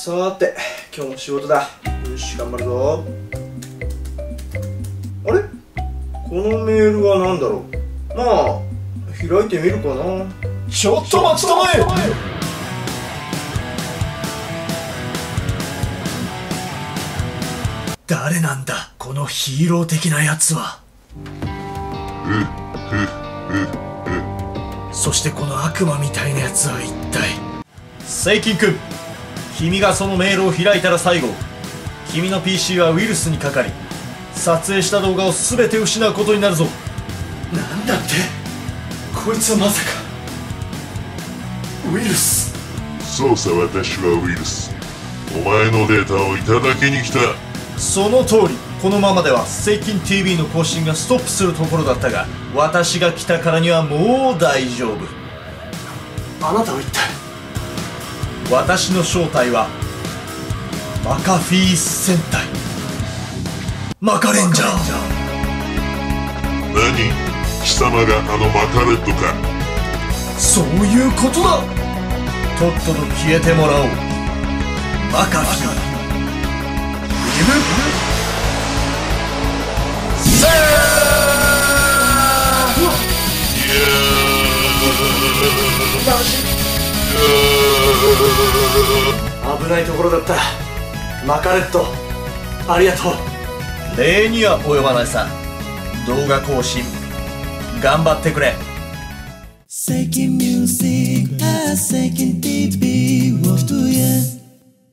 さて、今日も仕事だ。よし、頑張るぞ。あれ、このメールは何だろう。まあ開いてみるかな。 ちょっと待ちたまえ。誰なんだこのヒーロー的なやつは。そしてこの悪魔みたいなやつは一体。セイキン君、君がそのメールを開いたら最後、君の PC はウイルスにかかり、撮影した動画を全て失うことになるぞ。なんだって、こいつはまさかウイルス。 そうさ、私はウイルス。お前のデータをいただきに来た。 その通り。このままではセイキン TV の更新がストップするところだったが、私が来たからにはもう大丈夫。あなたは一体。私の正体はマカフィー戦隊マカレンジャー。 何？貴様があのマカレットか。 そういうことだ。とっとと消えてもらおう。マカフィーリムセ危ないところだった。マカレット、ありがとう。 礼には及ばないさ。動画更新頑張ってくれ。 セイキンミュージック、セイキン TV を一人。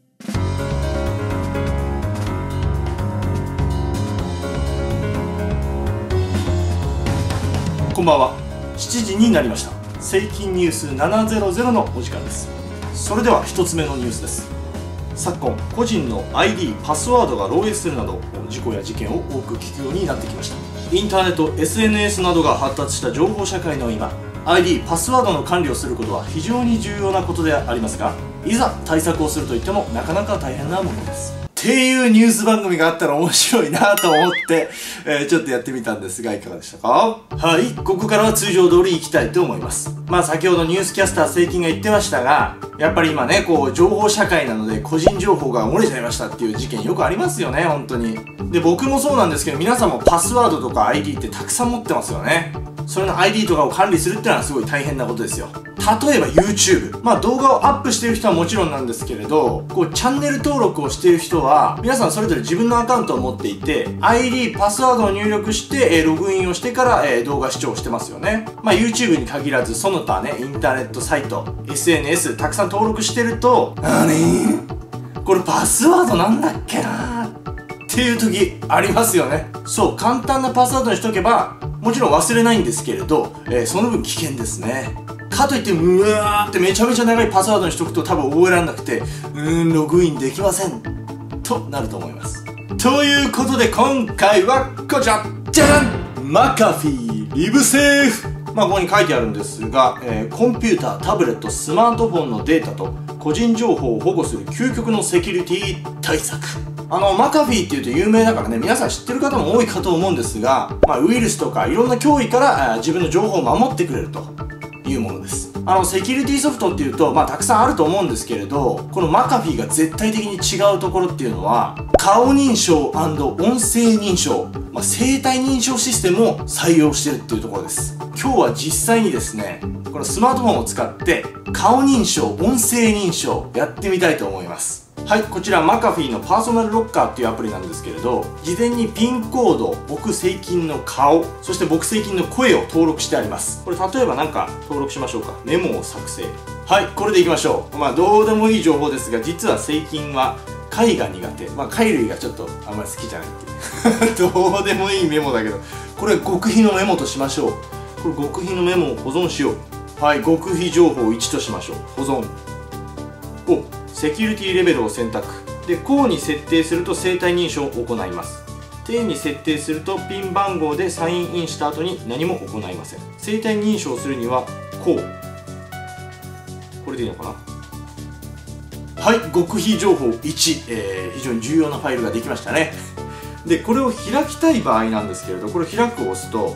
こんばんは。7時になりました。セイキンニュース700のお時間です。それでは1つ目のニュースです。昨今、個人の ID、パスワードが漏洩するなど事故や事件を多く聞くようになってきました。インターネット、SNS などが発達した情報社会の今、 ID、パスワードの管理をすることは非常に重要なことでありますが、いざ対策をするといってもなかなか大変なものです。っていうニュース番組があったら面白いなと思って、ちょっとやってみたんですが、いかがでしたか？はい、ここからは通常通り行きたいと思います。まあ先ほどニュースキャスターセイキンが言ってましたが、やっぱり今ね、こう情報社会なので個人情報が漏れちゃいましたっていう事件よくありますよね、本当に。で、僕もそうなんですけど、皆さんもパスワードとか ID ってたくさん持ってますよね。それの ID とかを管理するってのはすごい大変なことですよ。例えば YouTube。まあ動画をアップしてる人はもちろんなんですけれど、こうチャンネル登録をしている人は、皆さんそれぞれ自分のアカウントを持っていて、ID、パスワードを入力して、ログインをしてから、動画視聴してますよね。まあ YouTube に限らず、その他ね、インターネットサイト、SNS、たくさん登録してると、これパスワードなんだっけなっていう時ありますよね。そう、簡単なパスワードにしとけば、もちろん忘れないんですけれど、その分危険ですね。かといってうわーってめちゃめちゃ長いパスワードにしとくと多分覚えられなくて、ログインできませんとなると思います。ということで今回はこちら、じゃじゃん、マカフィーリブセーフ。まあここに書いてあるんですが、コンピューター、タブレット、スマートフォンのデータと個人情報を保護する究極のセキュリティ対策。マカフィーっていうと有名だからね、皆さん知ってる方も多いかと思うんですが、まあウイルスとかいろんな脅威から自分の情報を守ってくれるというものです。セキュリティソフトっていうと、まあたくさんあると思うんですけれど、このマカフィーが絶対的に違うところっていうのは、顔認証&音声認証、まあ、生体認証システムを採用してるっていうところです。今日は実際にですね、このスマートフォンを使って顔認証、音声認証やってみたいと思います。はい、こちらマカフィーのパーソナルロッカーっていうアプリなんですけれど、事前にピンコード、僕セイキンの顔、そして僕セイキンの声を登録してあります。これ例えばなんか登録しましょうか。メモを作成。はい、これでいきましょう。まあどうでもいい情報ですが、実はセイキンは貝が苦手。まあ貝類がちょっとあんまり好きじゃないっていう。どうでもいいメモだけど、これ極秘のメモとしましょう。これ極秘のメモを保存しよう。はい、極秘情報を1としましょう。保存。お、セキュリティレベルを選択。で、こうに設定すると生体認証を行います。低に設定するとピン番号でサインインした後に何も行いません。生体認証するにはこう。これでいいのかな。はい、極秘情報1、非常に重要なファイルができましたね。で、これを開きたい場合なんですけれど、これを開くを押すと、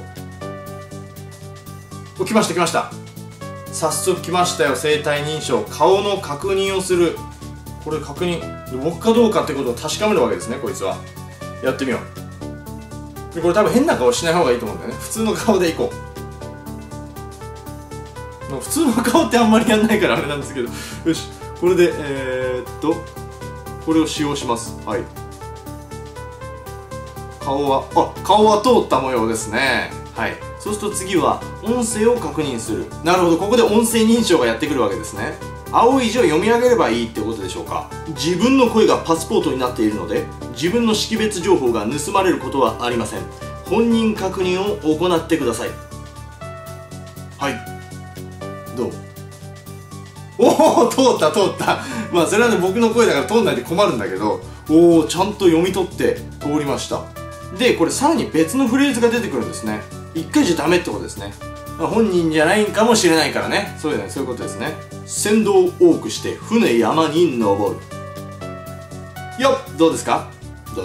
お、来ました来ました。早速来ましたよ。生体認証、顔の確認をする。 これ確認、僕かどうかってことを確かめるわけですね、こいつは。やってみよう。でこれ多分変な顔しない方がいいと思うんだよね。普通の顔でいこう。普通の顔ってあんまりやんないからあれなんですけど、よし、これでこれを使用します。はい、顔は通った模様ですね。はい、そうすると次は音声を確認する。なるほど、ここで音声認証がやってくるわけですね。青い字を読み上げればいいってことでしょうか。自分の声がパスポートになっているので、自分の識別情報が盗まれることはありません。本人確認を行ってください。はい、どう？おお、通ったまあそれはね、僕の声だから通んないで困るんだけど、おお、ちゃんと読み取って通りました。でこれさらに別のフレーズが出てくるんですね。一回じゃダメってことですね。本人じゃないんかもしれないからね。そういうことですね。船頭を多くして船山に登る。よっ、どうですか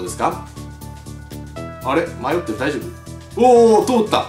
あれ、迷ってる？大丈夫？おお、通った。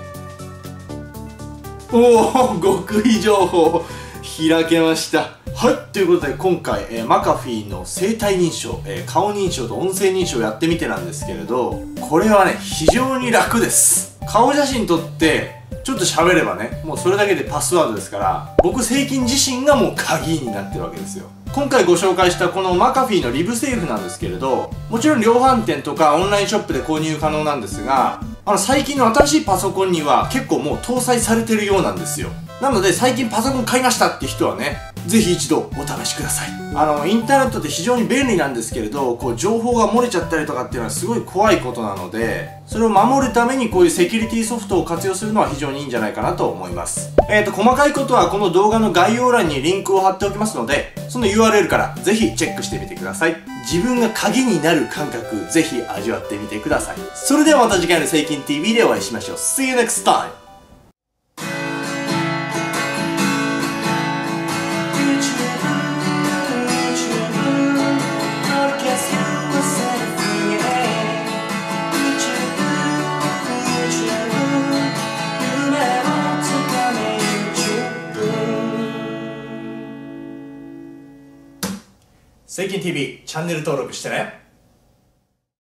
おお、極秘情報開けました。はい、ということで今回、マカフィーの生体認証、顔認証と音声認証をやってみてなんですけれど、これはね、非常に楽です。顔写真撮ってちょっと喋ればね、もうそれだけでパスワードですから、僕セイキン自身がもう鍵になってるわけですよ。今回ご紹介したこのマカフィーのリブセーフなんですけれど、もちろん量販店とかオンラインショップで購入可能なんですが、最近の新しいパソコンには結構もう搭載されてるようなんですよ。なので最近パソコン買いましたって人はね、ぜひ一度お試しください。インターネットって非常に便利なんですけれど、こう情報が漏れちゃったりとかっていうのはすごい怖いことなので、それを守るためにこういうセキュリティソフトを活用するのは非常にいいんじゃないかなと思います。細かいことはこの動画の概要欄にリンクを貼っておきますので、その URL からぜひチェックしてみてください。自分が鍵になる感覚、ぜひ味わってみてください。それではまた次回のセイキン TV でお会いしましょう。See you next time!セイキン TV チャンネル登録してね。